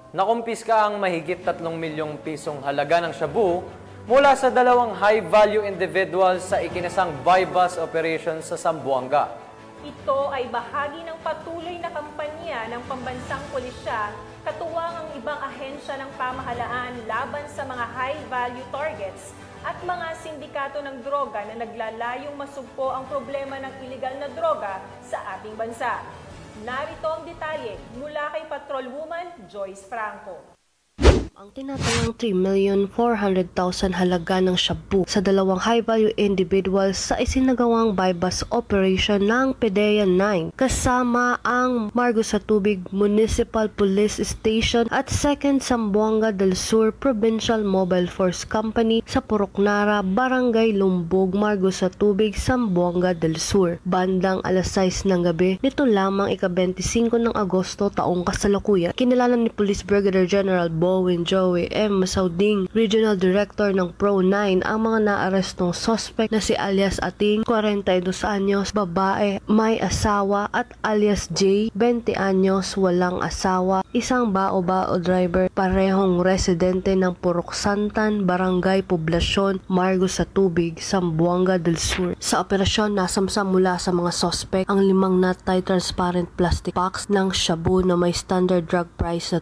Nakumpiska ang mahigit 3 milyong pisong halaga ng shabu mula sa 2 high-value individuals sa ikinasang buy-bust operation sa Zamboanga. Ito ay bahagi ng patuloy na kampanya ng pambansang pulisya katuwang ang ibang ahensya ng pamahalaan laban sa mga high-value targets at mga sindikato ng droga na naglalayong masugpo ang problema ng iligal na droga sa ating bansa. Narito ang detalye mula kay Patrolwoman Joyce Franco. Ang tinatayang 3,400,000 halaga ng shabu sa 2 high-value individuals sa isinagawang buy-bust operation ng PDEA 9 kasama ang Margos sa Tubig Municipal Police Station at 2nd Zamboanga del Sur Provincial Mobile Force Company sa Puroknara, Barangay Lumbog, Margos sa Tubig, Zamboanga del Sur. Bandang alas 6 ng gabi, nito lamang ika-25 ng Agosto taong kasalukuyan, kinilala ni Police Brigadier General Bowen Joey M. Masauding, Regional Director ng Pro-9, ang mga naarestong suspect na si alias Ating, 42 anyos, babae, may asawa, at alias J, 20 anyos, walang asawa, isang bao-bao driver, parehong residente ng Purok Santan, Barangay Poblasyon, Margos sa Tubig, Zamboanga del Sur. Sa operasyon, nasamsam mula sa mga suspect ang 5 natay transparent plastic packs ng shabu na may standard drug price na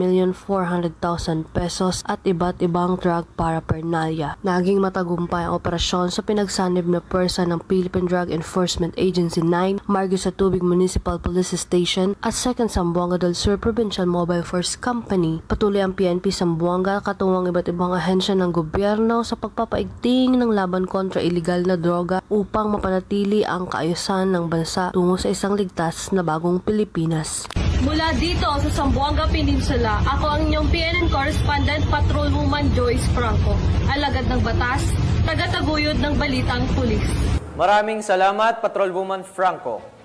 3,400,000 pesos at iba't ibang drug paraphernalia. Naging matagumpay ang operasyon sa pinagsanib na pwersa ng Philippine Drug Enforcement Agency 9, Margos sa Tubig Municipal Police Station at 2nd Zamboanga del Sur Provincial Mobile Force Company. Patuloy ang PNP Zamboanga katuwang iba't ibang ahensya ng gobyerno sa pagpapaigting ng laban kontra iligal na droga upang mapanatili ang kaayusan ng bansa tungo sa isang ligtas na bagong Pilipinas. Mula dito sa Zamboanga Peninsula, ako ang inyong PNN Correspondent Patrolwoman Joyce Franco, alagad ng batas, tagataguyod ng balitang pulis. Maraming salamat, Patrolwoman Franco.